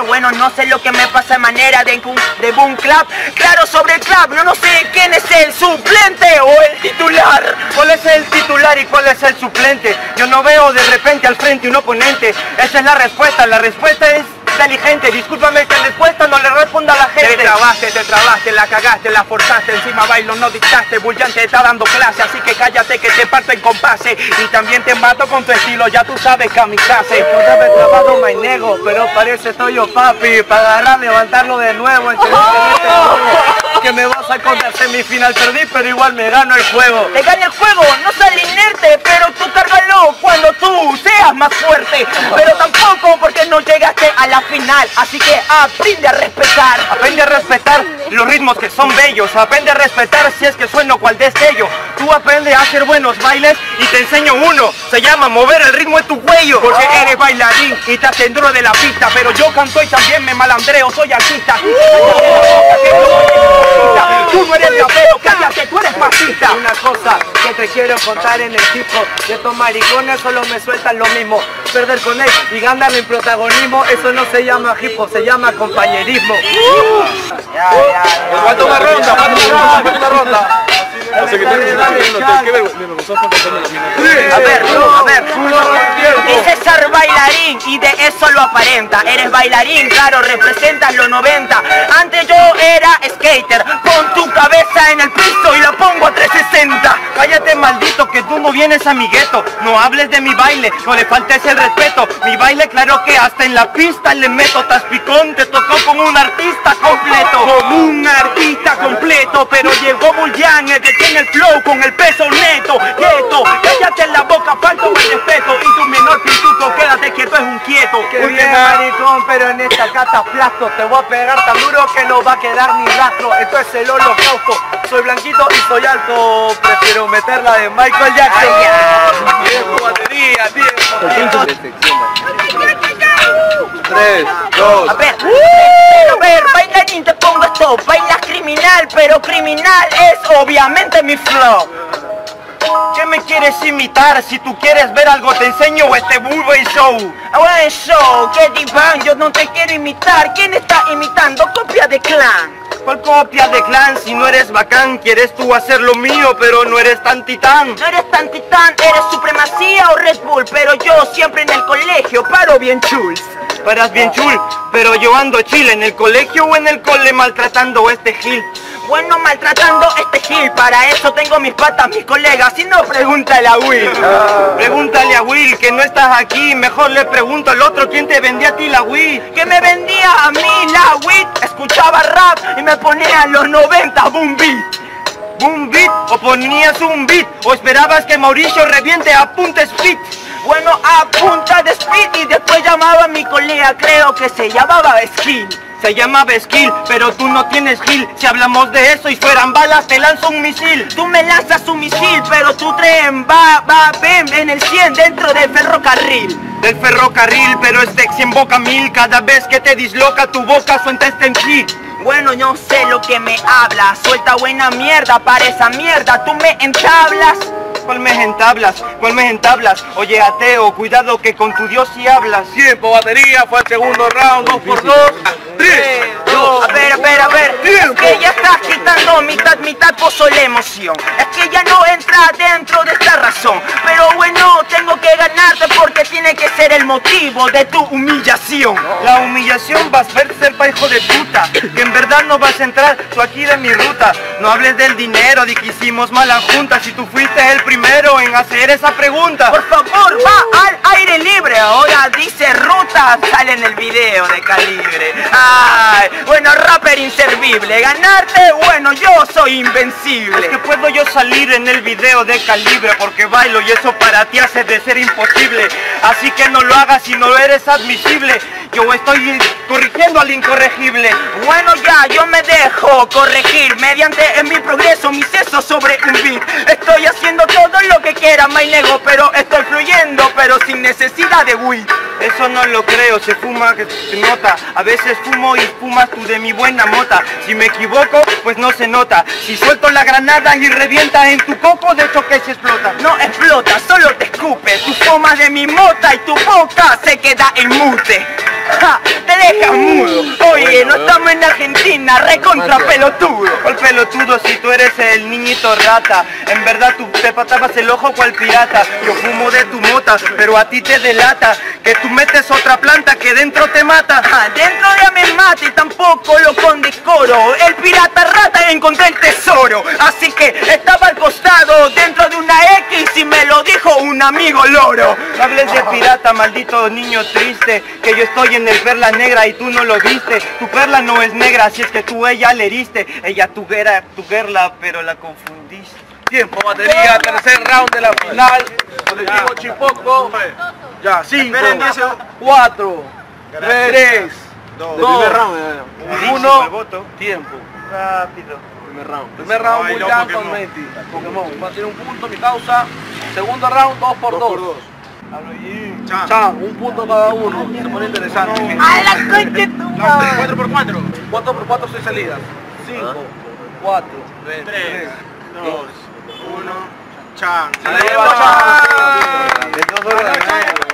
Bueno, no sé lo que me pasa de manera de boom clap. Claro, sobre el clap, no sé quién es el suplente o el titular. ¿Cuál es el titular y cuál es el suplente? Yo no veo de repente al frente un oponente. Esa es la respuesta es inteligente. Discúlpame que respuesta no le responda a la gente. Te trabaste, la cagaste, la forzaste, encima bailo no dictaste, Bullante te está dando clase, así que cállate que te parto en compase. Y también te mato con tu estilo, ya tú sabes kamikaze. No te he trabado, my nego, pero parece estoy yo papi, para agarrar, levantarlo de nuevo, que me vas a contar semifinal, perdí, pero igual me gano el juego. Te gana el juego, no sale inerte, pero tú cárgalo cuando tú seas más fuerte. Pero tampoco porque no llegaste a la final, así que aprende a respetar. Aprende a respetar los ritmos que son bellos, aprende a respetar si es que sueno cual destello. Tú aprende a hacer buenos bailes y te enseño uno, se llama mover el ritmo de tu cuello. Porque eres bailarín y te atendró de la pista, pero yo canto y también me malandreo, soy artista. Tú no eres rapero, cállate, tú eres masista. Una cosa que te quiero contar en el tipo de estos maricones solo me sueltan lo mismo. Perder con él y ganar en protagonismo, eso no se llama hip hop, se llama compañerismo. ¿Cuánto más ronda? ¿Cuánto más ronda? A ver, dices ser bailarín y de eso lo aparenta. Eres bailarín, claro, representas los 90. Antes yo era skater, con tu cabeza en el piso y la pongo a 360. Cállate maldito que tú no vienes a mi gueto. No hables de mi baile, no le faltes el respeto. Mi baile claro que hasta en la pista le meto. Taspicón te tocó como un artista completo. Como un artista completo, pero llegó Bullian, el que tiene el flow con el peso neto. Quieto, cállate en la boca, falta el respeto. Y tu menor pituco, quédate quieto, es un quieto. Qué bien maricón, pero en esta cataplasto te voy a pegar tan duro que no va a quedar ni rastro. Esto es el holocausto, soy blanquito y soy alto. Prefiero meterla de Michael Jackson. Tiempo, batería, tiempo. 3, 2. A ver, bailarín, te pongo esto. Bailas criminal, pero criminal es obviamente mi flow. ¿Qué me quieres imitar? Si tú quieres ver algo te enseño este buen show. Buen show, qué diván, yo no te quiero imitar. ¿Quién está imitando? Copia de Clan. ¿Cuál copia de Clan? Si no eres bacán, quieres tú hacer lo mío, pero no eres tan titán. No eres tan titán, eres supremacía o Red Bull, pero yo siempre en el colegio paro bien chuls. Paras bien chul, pero yo ando chill en el colegio o en el cole maltratando este gil. Bueno, maltratando este gil, para eso tengo mis patas, mis colegas, si no, pregúntale a Will. Pregúntale a Will, que no estás aquí, mejor le pregunto al otro, ¿quién te vendía a ti la Wii? Que me vendía a mí la Wii, escuchaba rap y me ponía en los 90, boom beat. ¿Un beat? ¿O ponías un beat? ¿O esperabas que Mauricio reviente a punta speed? Bueno, a punta de speed y después llamaba a mi colega, creo que se llamaba Skill. Se llamaba Skill, pero tú no tienes Gil. Si hablamos de eso y fueran balas, te lanzo un misil. Tú me lanzas un misil, pero tu tren ven en el 100 dentro del ferrocarril. Del ferrocarril, pero es sexy en boca mil. Cada vez que te disloca tu boca suena este en sí. Bueno, no sé lo que me hablas, suelta buena mierda para esa mierda, tú me entablas. ¿Cuál me entablas? ¿Cuál me entablas? Oye, ateo, cuidado que con tu Dios sí hablas. Tiempo, batería, fue el segundo round, 2 por 2. 3, 2. A ver, es que ya estás quitando mitad por la emoción. Es que ya no entra dentro de esta razón. Pero bueno, tengo que ganarte porque tiene que ser el motivo de tu humillación. La humillación vas a ser pa' hijo de puta, que en verdad no vas a entrar tú aquí de mi ruta. No hables del dinero, de que hicimos mala junta, si tú fuiste el primero en hacer esa pregunta. Por favor, va al aire libre, ahora dice ruta, sale en el video de Calibre. Ay, bueno, rapper inservible, ganarte, bueno, yo soy invencible. Es que puedo yo salir en el video de Calibre porque bailo y eso para ti hace de ser imposible. Así que no lo hagas si no eres admisible. Yo estoy corrigiendo al incorregible. Bueno ya, yo me dejo corregir mediante en mi progreso, mi seso sobre un beat. Estoy haciendo todo lo que quiera, my nego, pero estoy fluyendo, pero sin necesidad de weed. Eso no lo creo, se fuma que se nota. A veces fumo y fumas tú de mi buena mota. Si me equivoco, pues no se nota. Si suelto la granada y revienta en tu coco, de hecho que se explota. No explota, solo te escupe. Tu fuma de mi mota y tu boca se queda en mute. ¡Ja! Te dejas mudo. Oye, no estamos en Argentina, recontra pelotudo. ¿Cuál pelotudo si tú eres el niñito rata? En verdad tú te tapas el ojo cual pirata. Yo fumo de tu mota, pero a ti te delata que tú metes otra planta que dentro te mata. Dentro ya me mate y tampoco lo condecoro. El pirata rata encontré el tesoro. Así que estaba al costado dentro de una X y me lo dijo un amigo loro. No hables de pirata, maldito niño triste, que yo estoy en el perla negra y tú no lo viste. Tu perla no es negra, si es que tú ella le heriste. Ella tu perla, pero la confundiste. Tiempo, batería, tercer round de la final. Colectivo Chipoco. Ya, 5, 4, 3, 2, 1. Tiempo. Rápido. Primer round, Mulligan con Menti. Pokémon. Va a tener un punto, mi causa. Segundo round, 2 por 2. Chan, un punto cada uno. Se pone interesante. ¡A la concha de tu madre! 4 por 4. 4 por 4, 6 salidas. 5, 4, 3, 2, 1. Chan. Se la lleva Chan.